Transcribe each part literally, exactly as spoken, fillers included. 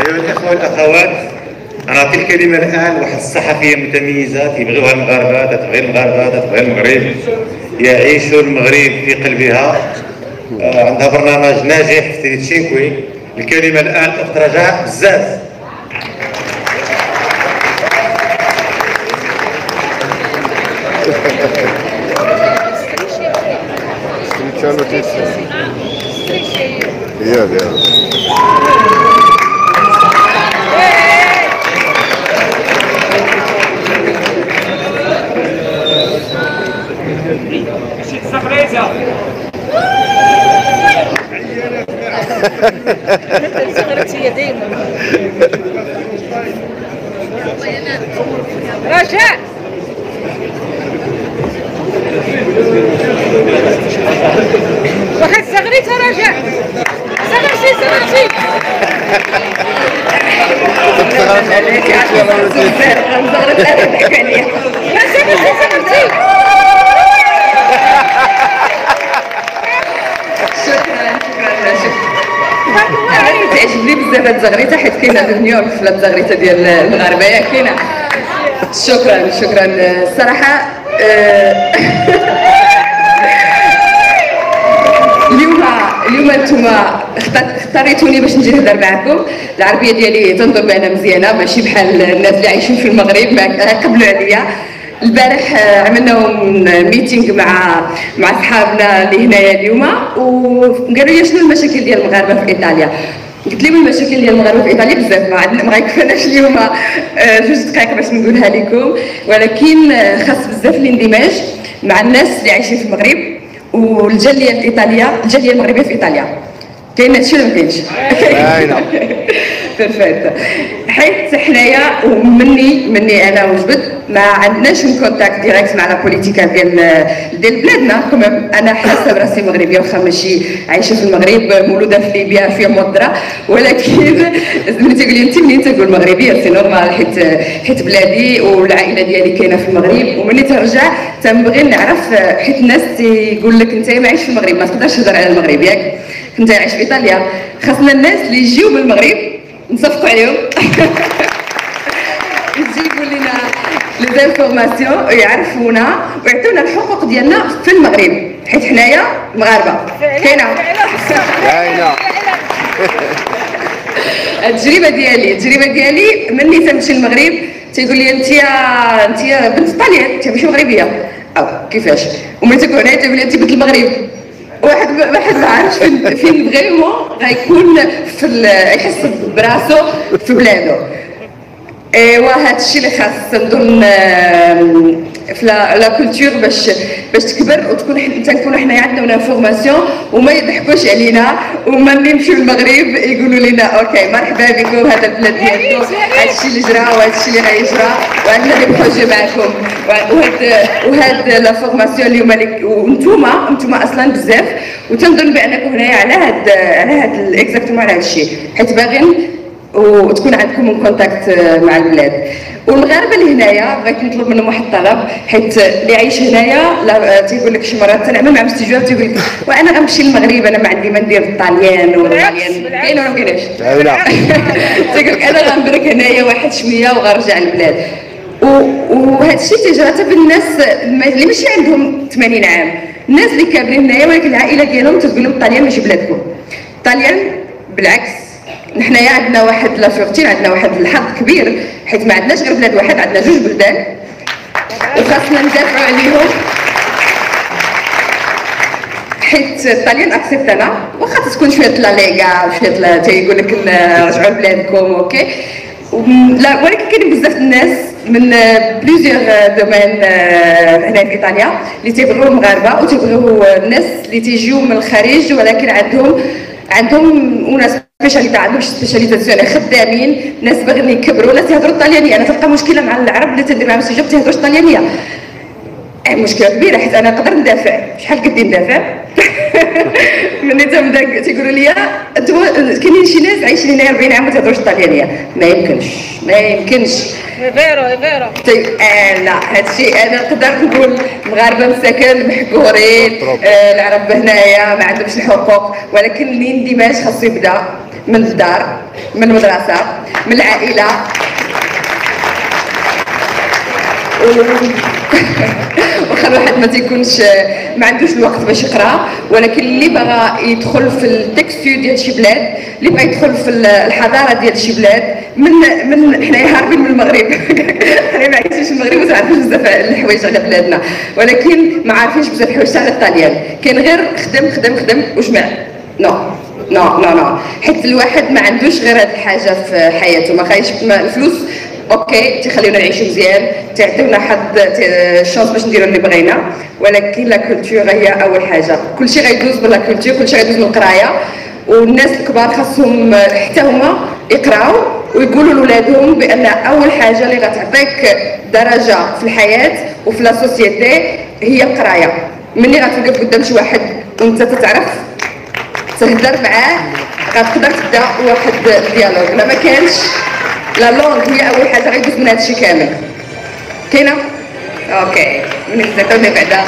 أيها الإخوة والأخوات، أنا الكلمة الآن واحد الصحفية متميزة تيبغيوها المغاربة، تتبغي المغاربة، تتبغي المغرب، يعيشوا المغرب في قلبها. آه عندها برنامج ناجح في تيليتشينكوي. الكلمة الآن أخت رجاء بزاز. يلا يلا رجاء واحد صغريتها رجاء صغرتي صغرتي تعجبني بزاف هاد الزغريته حيت كاينه في نيويورك في هاد الزغريته ديال المغاربه ياك كاينه. شكرا شكرا الصراحه. اليوم اليوم نتوما اختاريتوني باش نجي نهضر معكم. العربيه ديالي تنظن بانها مزيانه ماشي بحال الناس اللي عايشين في المغرب ما قبلوا عليا. البارح عملنا ميتينغ مع مع صحابنا اللي هنايا اليوم وقالوا لي شنو المشاكل ديال المغاربه في ايطاليا. قلت لهم المشاكل ديال المغاربه في ايطاليا بزاف ما عندنا ما غيكفيناش اليوم جوج دقائق باش نقولها لكم، ولكن خاص بزاف الاندماج مع الناس اللي عايشين في المغرب والجاليه في ايطاليا، الجاليه المغربيه في ايطاليا. كاين هادشي ولا ما كاينش؟ باينه بيرفكت. حيت حنايا ومني مني انا وجبت ما عندناش اون كونتاكت ديريكت مع لا بوليتيكا ديال ديال بلادنا. كوميم انا حاسه براسي مغربيه واخا ماشي عايشه في المغرب، مولوده في ليبيا في مضره، ولكن ملي تقول لي انت منين تقول مغربيه سي نورمال حيت حيت بلادي والعائله ديالي كاينه في المغرب. وملي ترجع تنبغي نعرف حيت الناس تيقول لك انت ما عايش في المغرب ما تقدرش تهضر على المغرب ياك كنت عايش في ايطاليا. خاصنا الناس اللي يجيو من المغرب نصفقوا عليهم يجيبوا لنا لي زانفورماسيون ويعرفونا ويعطيونا الحقوق ديالنا في المغرب حيت حنايا مغاربه كاينه. باينه التجربه ديالي التجربه ديالي مني تمشي للمغرب تيقول لي انت انت بنت طاليان انت ماشي مغربيه او كيفاش. وملي تكون هنايا تيقول لي انت بنت المغرب. واحد واحد ما عارفش فين فين فريمون غيكون في يحس براسو في بلادو. ايوا هادشي اللي خاص نظن في لا كولتور باش باش تكبر وتكون تنكونوا حنايا عندنا انفورماسيون وما يضحكوش علينا وما نمشيو للمغرب يقولوا لنا اوكي مرحبا بكم هذا البلاد ديالكم هادشي اللي جرى وهادشي اللي غيجرى وعندنا دي بروجي معكم. وهاد وهاد لا فورماسيون اليوم وانتوما انتوما اصلا بزاف وتنظن بانكم هنايا على هاد على هاد اكزاكتومون على هادشي حيت باغيين وتكون عندكم كونتاكت مع البلاد. والمغاربه اللي هنايا بغيت نطلب منهم واحد الطلب حيت اللي عايش هنايا تيقول لك شي مرات تنعمل مع مستجواب تيقول لك وانا غنمشي للمغرب انا ما عندي ما ندير الطاليان والطاليان كاين ولا ما كاينش؟ لا تيقول لك انا غنبرك هنايا واحد شويه وغنرجع للبلاد. وهذا الشيء تيجرى حتى بالناس اللي ماشي عندهم ثمانين عام، الناس اللي كابرين هنايا ولكن العائله ديالهم تتقول لهم الطاليان ماشي بلادكم. الطاليان بالعكس نحنايا عندنا واحد لا فورتين عندنا واحد الحظ كبير حيت ما عندناش غير بلاد واحد عندنا جوج بلدان وخاصنا ندافعوا عليهم حيت الطاليان اكسبتنا واخا تكون شويه لا ليغا وشويه تيقول لك رجعوا لبلادكم اوكي. لا ولكن كاين بزاف الناس من بليزيور دومين هنا في ايطاليا اللي تيبغيو المغاربه وتيبغيو الناس اللي تيجيو من الخارج ولكن عندهم عندهم ناس سبيشاليتي عندهم سبيشاليزاسيون خدامين ناس باغيين يكبروا ناس يهضروا الطليانيه. انا تلقى مشكله مع العرب اللي تندير معاهم استجواب تيهضروش الطليانيه مشكله كبيره حيت انا نقدر ندافع شحال قدي ندافع ملي تبدا تيقولوا لي انتم كاينين شي ناس عايشين هنا أربعين عام ما تهضروش الطليانيه ما يمكنش ما يمكنش فيرو فيرو آه لا هادشي انا نقدر نقول المغاربه مساكن محقورين آه العرب هنايا ما عندهمش الحقوق ولكن الاندماج خاصو يبدا من الدار، من المدرسه، من العائله. واخا الواحد ما تيكونش ما عندوش الوقت باش يقرا، ولكن اللي بغى يدخل في التكستيو ديال شي بلاد، اللي بغى يدخل في الحضاره ديال شي بلاد، من من حنايا هاربين من المغرب. حنا ما عايشينش المغرب وما عارفينش بزاف الحوايج على بلادنا، ولكن ما عارفينش بزاف الحوايج على الطاليان. كاين غير خدم خدم خدم وجمع. نو نو نو نو حيت الواحد ما عندوش غير هاد الحاجه في حياته، ما خايش الفلوس اوكي تيخليونا نعيشوا مزيان، تعطيونا حد الشانس باش نديروا اللي بغينا، ولكن لا كولتور هي اول حاجه. كلشي غيدوز بلا كولتور، كلشي غيدوز من القرايه، والناس الكبار خاصهم حتى هما يقراو ويقولوا لولادهم بان اول حاجه اللي غتعطيك درجه في الحياه وفي لا سوسيتي هي القرايه. ملي غتوقف قدام شي واحد وانت تتعرف تهضر معاه غتقدر تبدا واحد الديالوج. لا ما كانش لا لونغ هي اول حاجه غيدوز من هادشي كامل. كاينه؟ اوكي من تزعتوني بعدا.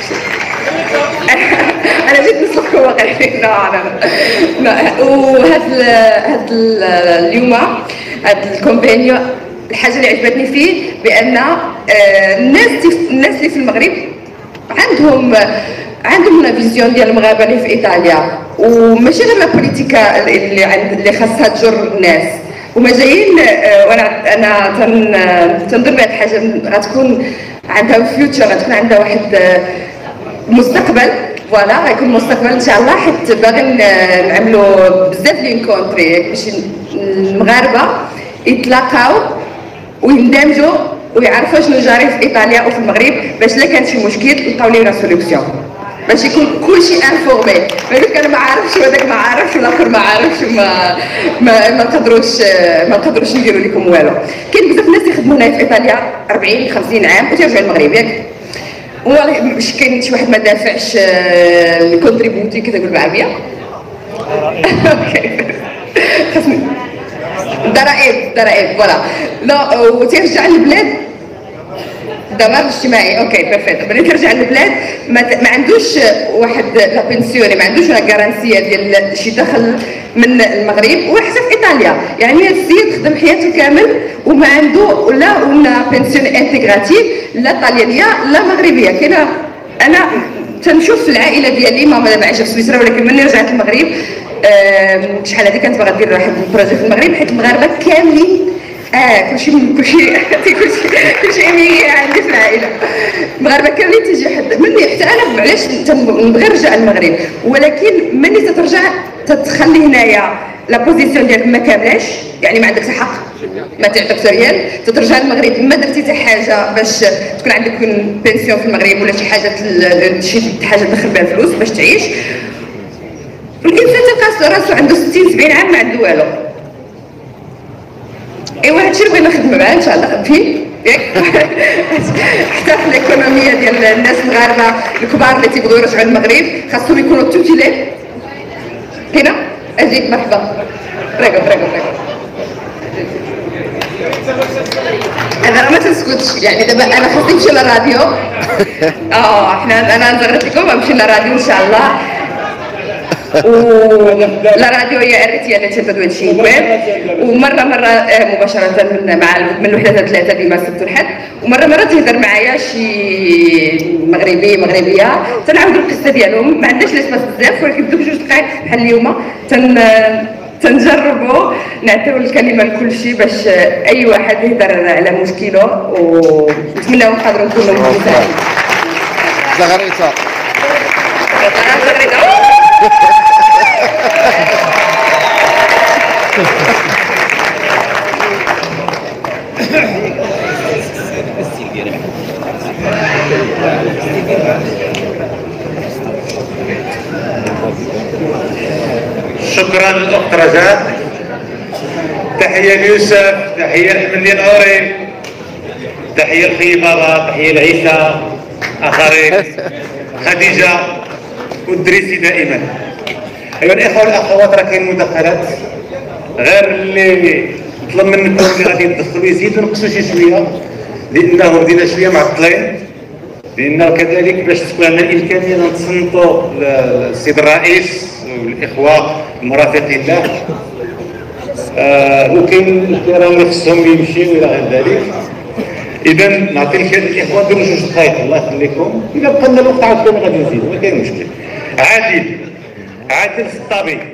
انا جيت نصلحكم واقيلا. لا لا لا وهاد هاد اليوم هاد الكومبانيو الحاجه اللي عجبتني فيه بان الناس الناس اللي في المغرب عندهم عندهم لا فيزيون ديال المغاربه اللي في ايطاليا، وماشي غير لا بوليتيكا اللي عند اللي خاصها تجر الناس. وما جايين وانا انا تنظن بهاد الحاجه غتكون عندها فيوتشر، غتكون عندها واحد مستقبل. فوالا غيكون مستقبل ان شاء الله، حيت باغي نعملوا بزاف لينكونتري باش المغاربه يتلاقاو ويندمجوا ويعرفوا شنو جاري في ايطاليا وفي المغرب، باش الا كان شي مشكل يلقاو لينا سوليوشن، باش يكون كلشي انفورمي. ما يقولك انا ما عارفش وهذاك ما عارفش والاخر ما عارفش وما ما ما نقدروش ما نقدروش نديروا لكم والو. كاين بزاف الناس يخدموا هنا في ايطاليا أربعين خمسين عام وتيرجعوا للمغرب ياك. والله مش كاين شي واحد ما دافعش الكونتريبيوتي كذا يقول بالعربيه. اوكي خاصني ضرائب ضرائب فوالا. لا وتيرجع للبلاد الضمان الاجتماعي. اوكي بيرفكت. ملي ترجع للبلاد ما, ما عندوش واحد لا بنسيوني، ما عندوش لا غارانسيه ديال شي دخل من المغرب وحتى في ايطاليا. يعني السيد خدم حياته كامل وما عنده لا ولا بنسيون انتيغراتيف لا طاليانيه لا مغربيه. كاينه انا تنشوف في العائله ديالي ماما دابا عايشه في سويسرا، ولكن ملي رجعت المغرب شحال هذه كانت باغا دير واحد البروجي في المغرب، حيت المغاربه كاملين اه كلشي كلشي كلشي كلشي اميريه عندي في العائله. المغاربه كاملين تيجي حد مني حتى انا علاش نبغي نرجع للمغرب، ولكن ملي تترجع تتخلي هنايا لا بوزيسيون ديالك ما كاملاش، يعني ما عندكش حق ما تعطيكش ريال. تترجع للمغرب ما درتي حتى حاجه باش تكون عندك بنسيون في المغرب ولا شي حاجه شي حاجه تدخل بها الفلوس باش تعيش. الانسان تلقى راسو عنده ستين سبعين عام ما عنده والو. ايوا هادشي اللي بغينا نخدموا معاه ان شاء الله فيه ياك. حتى في الايكونوميه ديال الناس المغاربه الكبار اللي تيبغيو يرجعوا للمغرب خاصهم يكونوا توتيلي. هنا اجيك مرحبا. ريقو ريقو ريقو. انا راه ما تنسكتش، يعني دابا انا خاصني نمشي للراديو. اه حنا انا نزغرت لكم نمشي للراديو ان شاء الله. ولا راديو هي اريتي انا تنتدوي شي ويب، ومره مره مباشره من مع من الوحده حتى ثلاثه ديما السبت والحد، ومره مره تهضر معايا شي مغربي مغربيه تنعاودوا القصه ديالهم. ما عندناش ليسباس بزاف، ولكن دوك جوج دقائق بحال اليوم تن تنجربوا نعطيو الكلمه لكل شيء باش اي واحد يهضر على مشكله، ونتمنى نقدروا نكونوا مفيدين. زغريطه شكرا للاخت رجاء، تحيه ليوسف، تحيه لاحمد الأوري، تحيه لخي بابا، تحيه لعيسى اخرين خديجه والدريسي دائما. ايها الاخوه والاخوات راه كاين مداخلات، غير اللي نطلب منكم اللي غادي يدخلوا يزيدوا نقصوا شي شويه، لانه بدينا شويه معطلين، لانه كذلك باش تكون عندنا الامكانيه نتصنتوا السيد الرئيس والاخوه المرافقين له آه وكاين الاحترام اللي خصهم يمشيو الى غير ذلك. اذا نعطي الكلمه للاخوان ديروا جوج دقائق الله يخليكم، اذا بقى لنا الوقت عاود غادي نزيدوا ما كاين مشكل. عادل عادل السطابي.